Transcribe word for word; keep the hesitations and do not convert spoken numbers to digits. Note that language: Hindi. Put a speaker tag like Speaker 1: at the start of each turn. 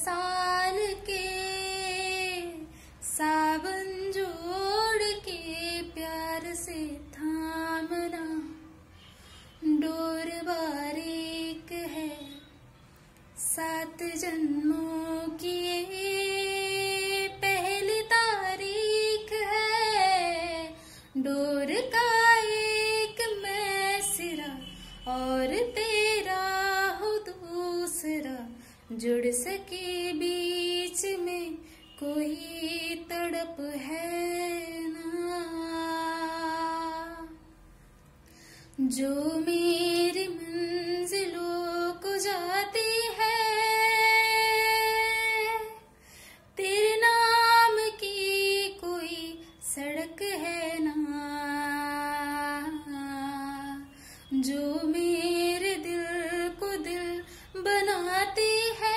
Speaker 1: साल के सावन जोड़ के प्यार से थामना, डोर बारीक है सात जन्मों की ये पहली तारीख है। डोर का एक मैं सिरा और तेरा हो दूसरा, जुड़ सके बीच में कोई तड़प है ना। जो मेरी मंजिलों को जाती है, तेरे नाम की कोई सड़क है ना। जो मेरे दिल को दिल बनाती है,